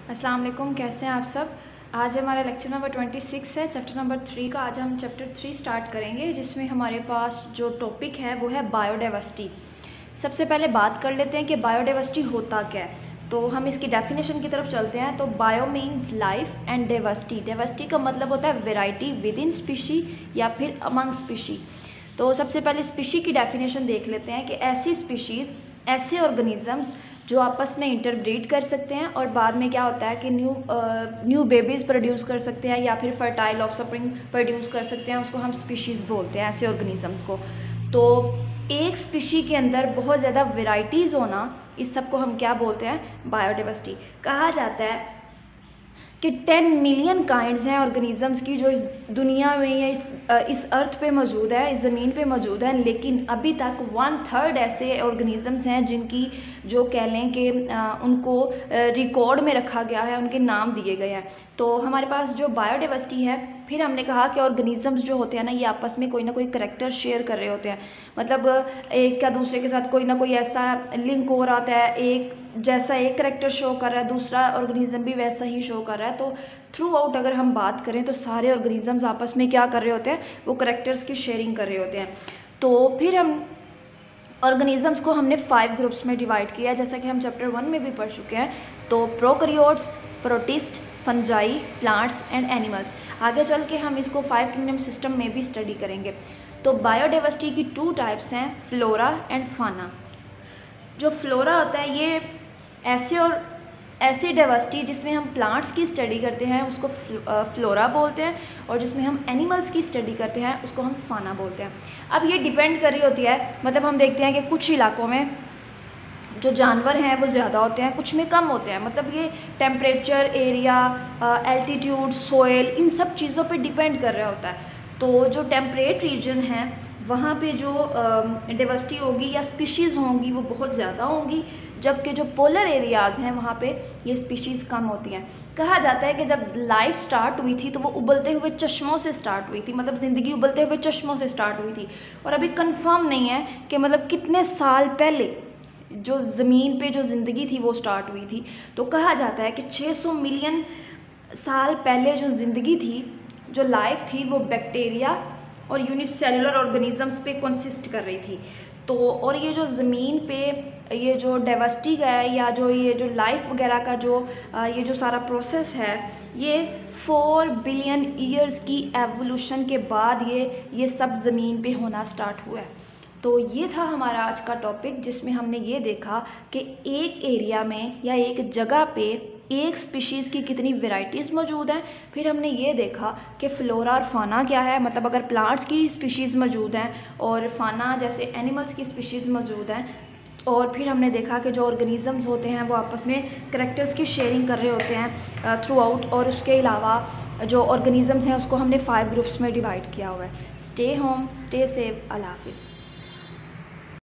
अस्सलाम वालेकुम, कैसे हैं आप सब। आज हमारा लेक्चर नंबर 26 है, चैप्टर नंबर 3 का। आज हम चैप्टर 3 स्टार्ट करेंगे, जिसमें हमारे पास जो टॉपिक है वो है बायोडाइवर्सिटी। सबसे पहले बात कर लेते हैं कि बायोडाइवर्सिटी होता क्या है। तो हम इसकी डेफिनेशन की तरफ चलते हैं। तो bio means life and diversity. Diversity का मतलब होता है वेराइटी विद इन स्पीशी या फिर अमंग स्पीशी। तो सबसे पहले स्पीशी की डेफिनेशन देख लेते हैं कि ऐसी स्पीशीज़, ऐसे ऑर्गेनिजम्स जो आपस में इंटरब्रीड कर सकते हैं और बाद में क्या होता है कि न्यू बेबीज़ प्रोड्यूस कर सकते हैं या फिर फर्टाइल ऑफस्प्रिंग प्रोड्यूस कर सकते हैं, उसको हम स्पीशीज़ बोलते हैं, ऐसे ऑर्गेनिजम्स को। तो एक स्पीशी के अंदर बहुत ज़्यादा वेराइटीज़ होना, इस सब को हम क्या बोलते हैं, बायोडाइवर्सिटी। कहा जाता है कि 10 मिलियन काइंड्स हैं ऑर्गेनिजम्स की जो इस दुनिया में या इस अर्थ पे मौजूद है, इस ज़मीन पे मौजूद है, लेकिन अभी तक 1/3 ऐसे ऑर्गेनिजम्स हैं जिनकी जो कह लें कि उनको रिकॉर्ड में रखा गया है, उनके नाम दिए गए हैं। तो हमारे पास जो बायोडाइवर्सिटी है, फिर हमने कहा कि ऑर्गेनिजम्स जो होते हैं ना, ये आपस में कोई ना कोई करैक्टर शेयर कर रहे होते हैं। मतलब एक का दूसरे के साथ कोई ना कोई ऐसा लिंक हो रहा होता है, एक जैसा एक करैक्टर शो कर रहा है, दूसरा ऑर्गेनिज्म भी वैसा ही शो कर रहा है। तो थ्रू आउट अगर हम बात करें तो सारे ऑर्गेनिजम्स आपस में क्या कर रहे होते हैं, वो करैक्टर्स की शेयरिंग कर रहे होते हैं। तो फिर हम ऑर्गेनिजम्स को हमने 5 ग्रुप्स में डिवाइड किया, जैसा कि हम चैप्टर 1 में भी पढ़ चुके हैं। तो prokaryotes, protists, fungi, plants and animals. आगे चल के हम इसको 5 किंगडम सिस्टम में भी स्टडी करेंगे। तो बायोडाइवर्सिटी की 2 टाइप्स हैं, फ्लोरा एंड फाना। जो फ्लोरा होता है ये ऐसी डाइवर्सिटी जिसमें हम प्लांट्स की स्टडी करते हैं उसको फ्लोरा बोलते हैं, और जिसमें हम एनिमल्स की स्टडी करते हैं उसको हम फाना बोलते हैं। अब ये डिपेंड कर रही होती है, मतलब हम देखते हैं कि कुछ इलाकों में जो जानवर हैं वो ज़्यादा होते हैं, कुछ में कम होते हैं। मतलब ये टेम्परेचर, एरिया, एल्टीट्यूड, सोयल, इन सब चीज़ों पे डिपेंड कर रहा होता है। तो जो टेम्परेट रीजन है वहाँ पे जो डाइवर्सिटी होगी या स्पीशीज़ होंगी वो बहुत ज़्यादा होंगी, जबकि जो पोलर एरियाज़ हैं वहाँ पे ये स्पीशीज़ कम होती हैं। कहा जाता है कि जब लाइफ स्टार्ट हुई थी तो वो उबलते हुए चश्मों से स्टार्ट हुई थी, मतलब ज़िंदगी उबलते हुए चश्मों से स्टार्ट हुई थी। और अभी कंफर्म नहीं है कि मतलब कितने साल पहले जो ज़मीन पे जो ज़िंदगी थी वो स्टार्ट हुई थी। तो कहा जाता है कि 600 मिलियन साल पहले जो ज़िंदगी थी, जो लाइफ थी, वो बैक्टीरिया और यूनिसेलुलर ऑर्गेनिजम्स पे कंसिस्ट कर रही थी। तो और ये जो ज़मीन पे ये जो डाइवर्सिटी है या जो ये जो लाइफ वगैरह का जो ये जो सारा प्रोसेस है, ये 4 बिलियन ईयर्स की एवोल्यूशन के बाद ये सब ज़मीन पे होना स्टार्ट हुआ है। तो ये था हमारा आज का टॉपिक, जिसमें हमने ये देखा कि एक एरिया में या एक जगह पे एक स्पीशीज़ की कितनी वेराइटीज़ मौजूद हैं। फिर हमने ये देखा कि फ्लोरा और फाना क्या है, मतलब अगर प्लांट्स की स्पीशीज़ मौजूद हैं और फाना जैसे एनिमल्स की स्पीशीज़ मौजूद हैं। और फिर हमने देखा कि जो ऑर्गेनिजम्स होते हैं वो आपस में करैक्टर्स की शेयरिंग कर रहे होते हैं थ्रू आउट। और उसके अलावा जो ऑर्गेनिजम्स हैं उसको हमने 5 ग्रुप्स में डिवाइड किया हुआ है। स्टे होम, स्टे सेफ, अल्लाह हाफिज़।